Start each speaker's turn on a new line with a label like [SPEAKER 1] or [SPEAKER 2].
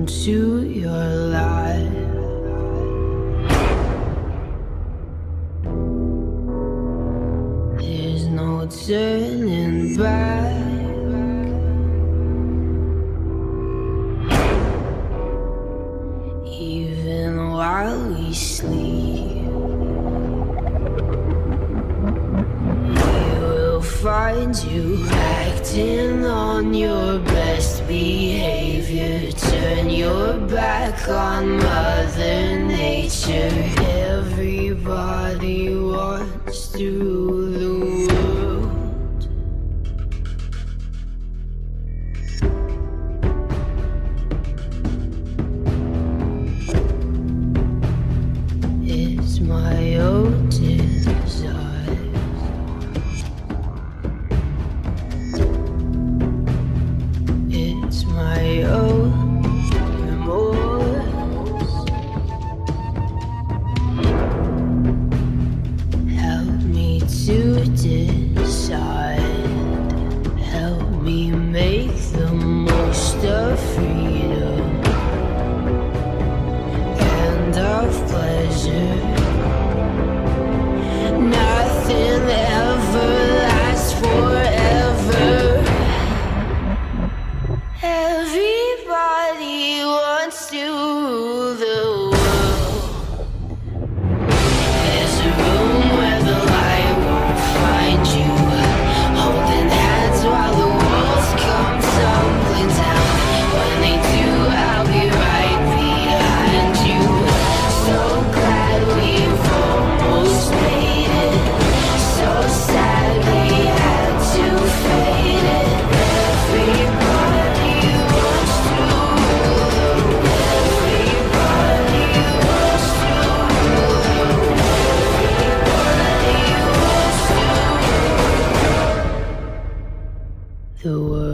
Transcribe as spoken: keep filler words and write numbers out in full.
[SPEAKER 1] into your life. There's no turning back. Even while we sleep, we will find you acting on your best behavior. Turn your back on Mother Nature. Everybody wants to rule the world. It's my own desire. It's my own remorse. Help me to decide. Help me make the most of freedom and of pleasure. Nothing ever lasts forever. Everybody wants to rule the world. There's a room where the light won't find you, holding hands while the walls come tumbling down. When they do, I'll be right behind you. So glad we've almost made it. So sad we had to fade it. Everybody wants to rule the world. Everybody wants to rule the world. Everybody wants to rule the world.